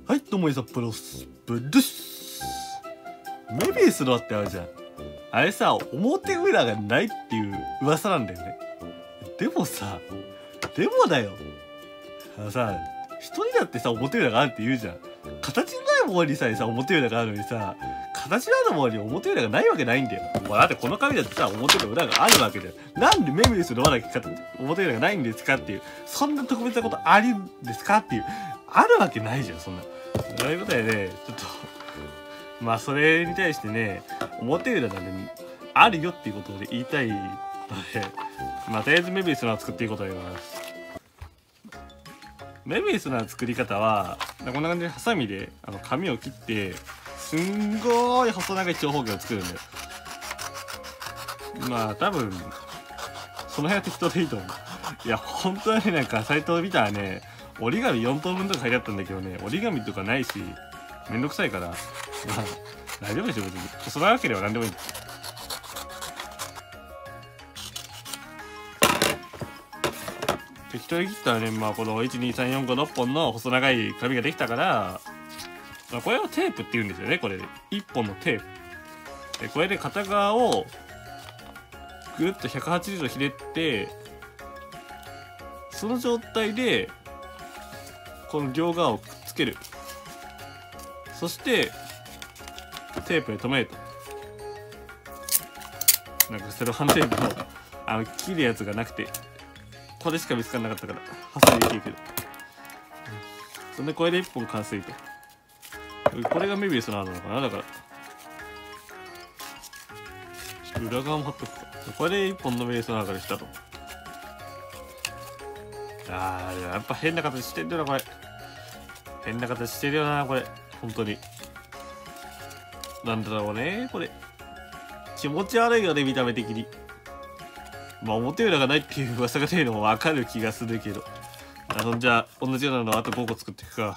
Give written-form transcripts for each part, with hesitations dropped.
はい、どうも、札幌スプです。メビウスのってあるじゃん。あれさ、表裏がないっていう噂なんだよね。でもさ、でもだよ。さ、人にだってさ、表裏があるって言うじゃん。形のないものにさえさ、表裏があるのにさ、形のあるものに表裏がないわけないんだよ。だってこの紙だってさ、表と裏があるわけじゃん。なんでメビウスの輪だけ表裏がないんですかっていう、そんな特別なことあるんですかっていう、あるわけないじゃん、そんな。そういうことでね、ちょっと、まあそれに対してね、表裏なんで、あるよっていうことで言いたいので、まあとりあえずメビウスの輪を作っていこうと思います。メビウスの作り方はこんな感じでハサミで紙を切ってすんごい細長い長方形を作るんだよ。まあ多分その辺は適当でいいと思う。いや本当はね、なんかサイトを見たらね、折り紙4等分とか書いてあったんだけどね、折り紙とかないしめんどくさいから、まあ大丈夫でしょ別に。細長ければ何でもいいんだ。適当に切ったらね、まあこの12345本の細長い紙ができたから、まあ、これをテープって言うんですよね。これで1本のテープで、これで片側をぐるっと180度ひねって、その状態でこの両側をくっつける。そしてテープで留めると、なんかセロハンテープの切るやつがなくて、これしか見つからなかったからハサミで切るけど、そんでこれで1本完成と。これがメビウスの穴なのかな。だから裏側も貼っとくか。これで1本のメビウスの穴からしたと。やっぱ変な形してるよなこれ。変な形してるよなこれ。本当になんだろうね、これ気持ち悪いよね、見た目的に。まあ表裏がないっていう噂が出るのも分かる気がするけど、じゃあ同じようなのあと5個作っていくか。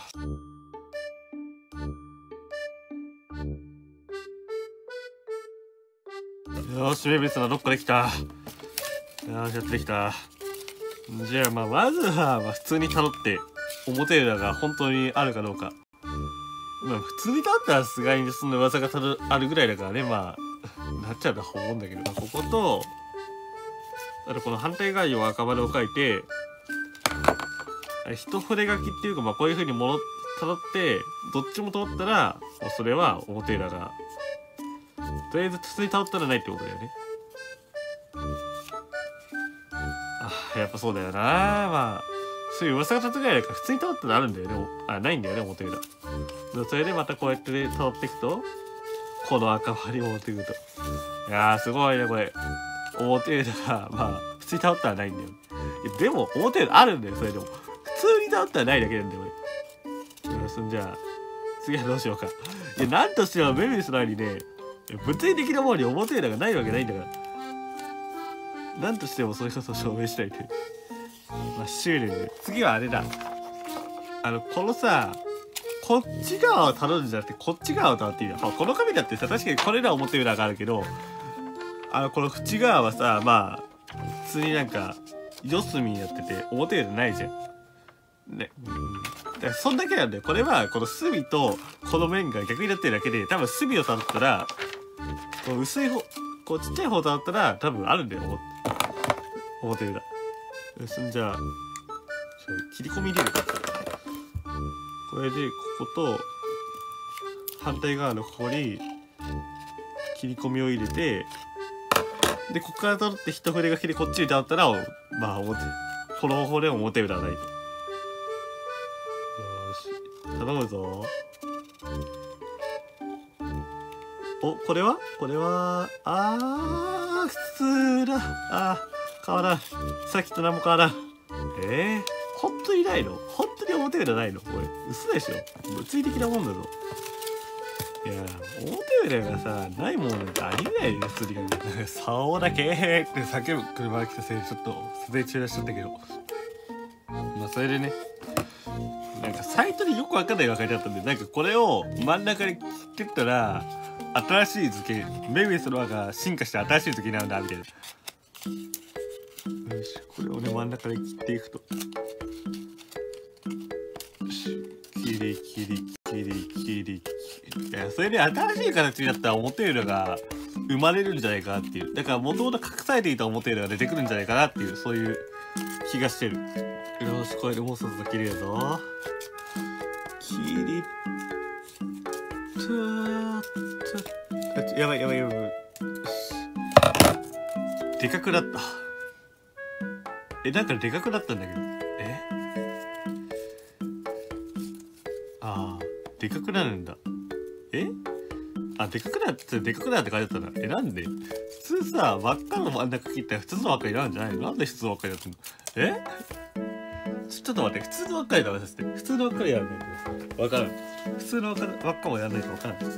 よし、メビウスのどっかできた。よし、やってできた。じゃあまずは普通に辿って表裏が本当にあるかどうか。まあ普通に辿ったらさすがにそんな噂があるぐらいだからね、まあなっちゃうとは思うんだけど、こことこの反対側に赤丸を書いて、一筆書きっていうか、まあこういう風にたどってどっちも通ったらもうそれは表裏が、とりあえず普通にたどったらないってことだよね。やっぱそうだよな。まあそういう噂が立つぐらいだから普通にたどったらあるんだよね。ないんだよね表裏。それでまたこうやってたどっていくと、この赤丸を持ってくると、いやーすごいねこれ。表裏がまあ普通にたどったらないんだよ。でも表裏あるんだよ。それでも普通にたどったらないだけなんだよこれ。よし、じゃあ次はどうしようか。いやなんとしてもメビウスの間にね、物理的なものに表裏がないわけないんだから、なんとしてもそれこそ証明したいね。まあ執念で。次はあれだ、このさ、こっち側をたどるんじゃなくてこっち側をたどっていいよ。この紙だってさ、確かにこれら表裏があるけど、この縁側はさ、まあ普通になんか四隅になってて表裏ないじゃんね。だからそんだけなんだよ。これはこの隅とこの面が逆になってるだけで、多分隅をたどったら、こう薄い方、こうちっちゃい方たどったら多分あるんだよ表裏。よし、じゃあ切り込み入れるか。これでここと反対側のここに切り込みを入れて、でここから取って一筆書きでこっちにたどったら、まあこの方法で表裏ないと。よし、頼むぞ。これは普通だ。変わらん。さっきと何も変わらん。本当にないの？本当に表裏ないの？これ嘘でしょ。物理的なもんだぞ。いや表裏がさないもんなんてありえないね。普通に考えて竿だけって叫ぶ車が来たせいでちょっと撮影中断しちゃったけど、まあそれでね、なんかサイトによくわかんないのが書いてあったんで、なんかこれを真ん中に切ってったら新しい図形、メビウスの輪が進化して新しい図形になるんだみたいな。よし、これをね真ん中で切っていくと、よし、切いや、それで新しい形になったら表裏が生まれるんじゃないかなっていう。だから元々隠されていた表裏が出てくるんじゃないかなっていう、そういう気がしてる。よし、これでもうそろそろ切れるぞ。やばい。でかくなった。なんかでかくなったんだけど。でかくなるんだ。でかくなって書いてあったな。なんで普通さ、輪っかの真ん中切ったら普通の輪っかになるんじゃないの？なんで普通の輪っかになってんの？ちょっと待って、普通の輪っかにならさせて。普通の輪っかにやらないとわからん。普通の輪っかもやらないとわからん。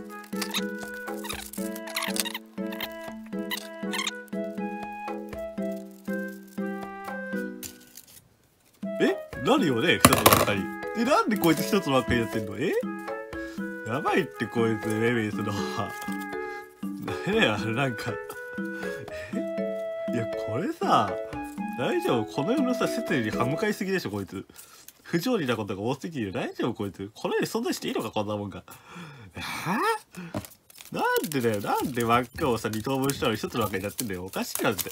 なるよね、一つの輪っかに。なんでこいつ一つの輪っかになってんの？やばいってこいつ、レビースの。なんか。いや、これさ、大丈夫？この世のさ、設理に歯向かいすぎでしょ、こいつ。不条理なことが多すぎるよ。大丈夫こいつ。この世に存在していいのか、こんなもんが。なんでだよ。なんで輪っかをさ、二等分したのに一つの輪っかになってんだよ。おかしいなんて。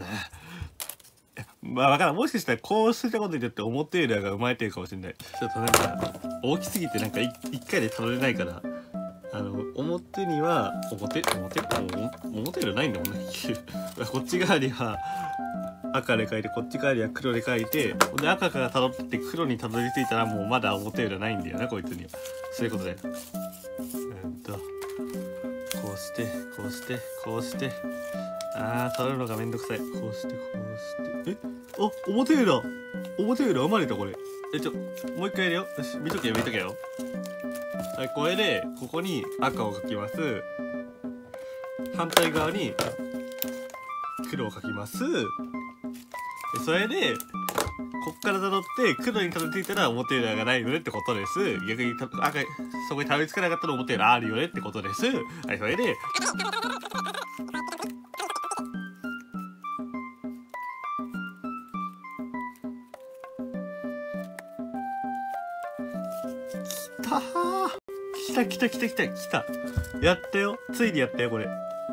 まあわからん。もしかしたらこうしたことによって表裏が生まれてるかもしれない。ちょっとなんか大きすぎてなんか一回でたどれないから、表には表裏ないんだもんね。こっち側には赤で書いて、こっち側には黒で書いて、で赤からたどって黒にたどり着いたらもうまだ表裏ないんだよな、こいつには。そういうことだよ。こうしてたどるのがめんどくさい。こうして表裏生まれたこれ。もう一回やるよ。よし、見とけよ。はい、これでここに赤を描きます。反対側に黒を描きます。それでこっからたどって黒にたどり着いたら表裏がないよねってことです。逆に赤そこにたどり着かなかったら表裏あるよねってことです。はい、それで来た。やったよ。ついにやったよ、これ。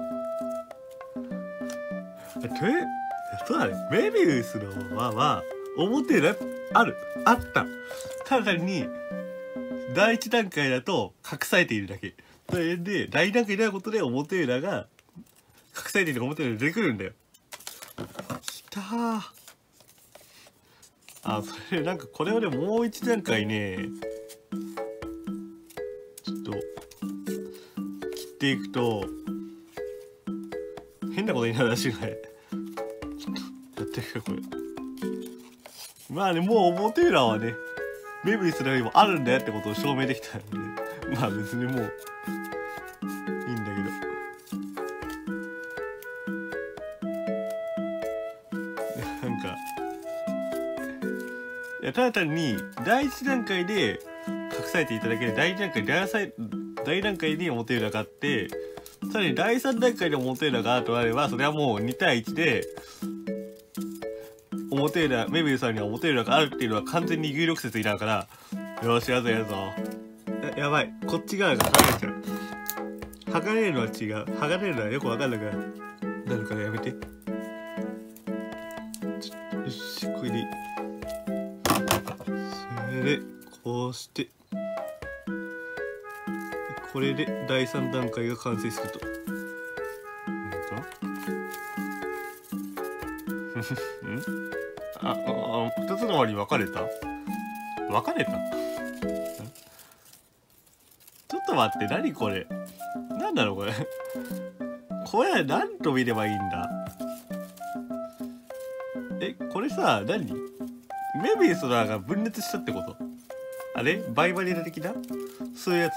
そうだね。メビウスの輪は、表裏あった。ただ単に、第一段階だと隠されているだけ。それで、第二段階になることで表裏が、隠されている表裏が出てくるんだよ。来たー。それなんかこれをね、もう一段階ね、っていくと変なことになるらしいので、やってるかこれ。まあね、もう表裏はね、メビウスのよりもあるんだよってことを証明できたので、まあ別にもういいんだけど、なんかただ単に第一段階で隠されていただけで、第段階に表裏があって、さらに第3段階で表裏があるとなれば、それはもう2対1でメビウスさんには表裏があるっていうのは完全に有力説になるから、よし、やぞ。やばい、こっち側が剥がれちゃう。剥がれるのは違う。剥がれるのはよくわかんなくなるからやめて。よし、これでいい。それでこうしてこれで第3段階が完成すると。2つの割に分かれた。ちょっと待って、何これ。なんだろうこれ。これ何と見ればいいんだ。これさ、何？メビウスの輪が分裂したってこと？あれ？バイバリア的な？そういうやつ？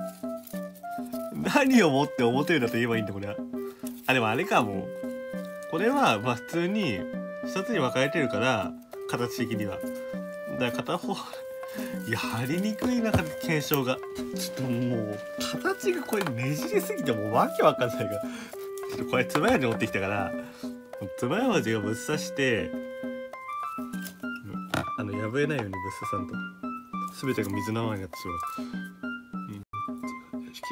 何をもって表裏と言えばいいんだこれは。でもあれかも。これはまあ普通に2つに分かれてるから、形的には。だから片方やりにくいな、検証が。ちょっともう形がこれねじれすぎてもうわけわかんないから。ちょっとこれつまようじ持ってきたから、つまようじをぶっ刺して、破れないようにぶっ刺さんと。 全てが水のままになってしまう。来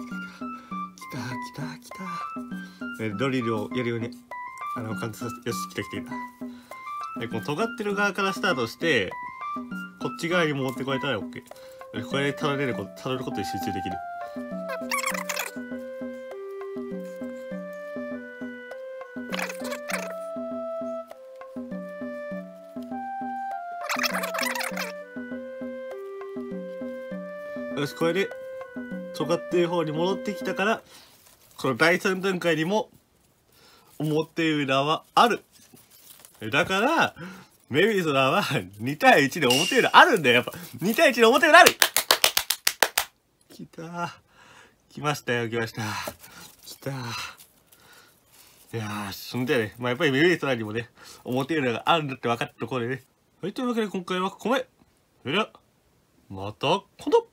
た。ドリルをやるように感じさせて、よし来た。でこの尖ってる側からスタートしてこっち側に持ってこれたら OK。これでたどることに集中できる。よしこれで尖っている方に戻ってきたから、この第3段階にも表裏はある。だからメビウスラーは2対1で表裏あるんだよ。やっぱ2対1で表裏ある。来ました。いやそんでね、やっぱりメビウスラーにもね表裏があるんだって分かったところでね。はい、というわけで今回はここまで。それではまた今度。